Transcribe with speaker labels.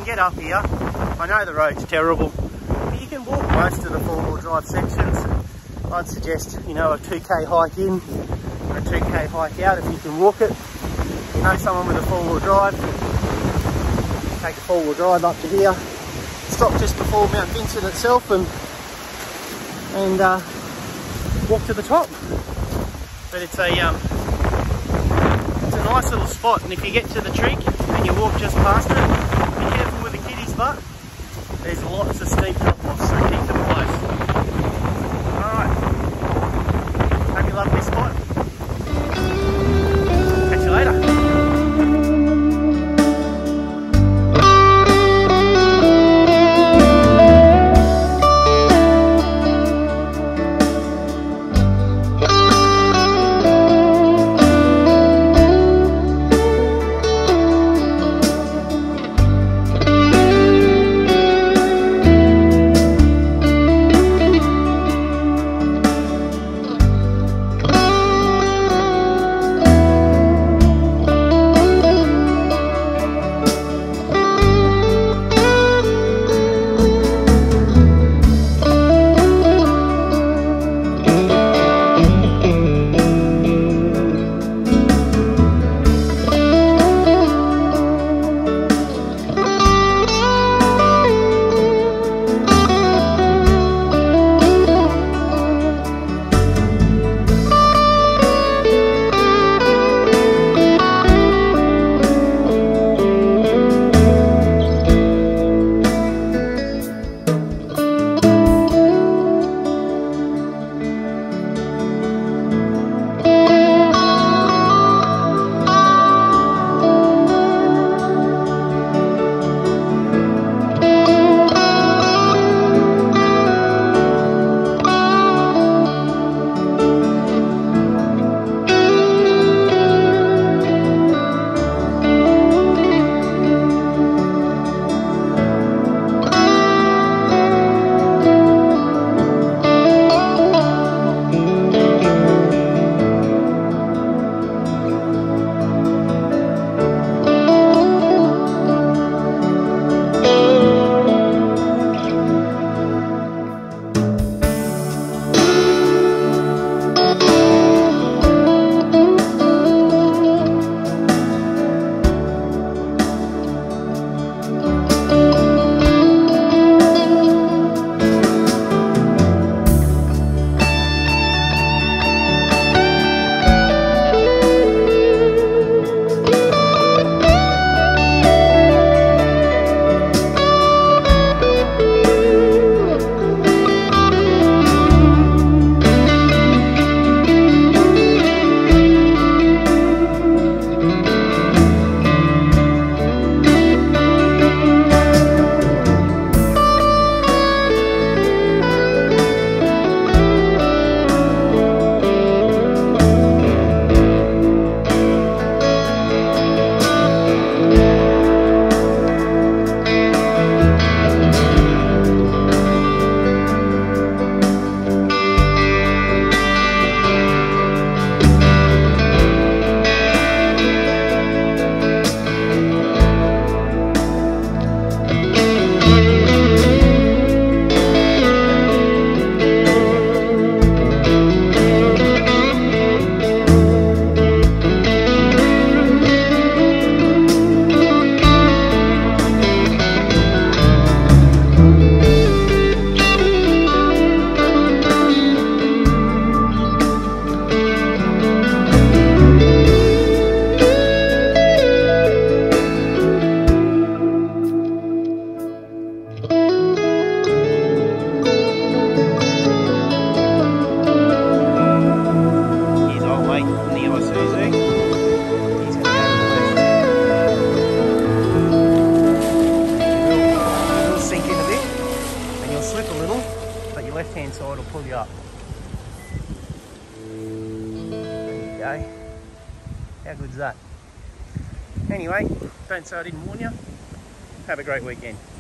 Speaker 1: get up here. I know the road's terrible, but you can walk most of the four-wheel drive sections. I'd suggest, you know, a 2k hike in and a 2k hike out if you can walk it. You know someone with a four-wheel drive, take the four-wheel drive up to here, stop just before Mount Vincent itself and walk to the top. But it's a nice little spot, and if you get to the tree and you walk just past it, be careful with the kiddies, but there's lots of steep drop-offs, so keep them close. Alright, hope you love this spot. Catch you later. left-hand side will pull you up. There you go. How good's that? Anyway, don't say I didn't warn you. Have a great weekend.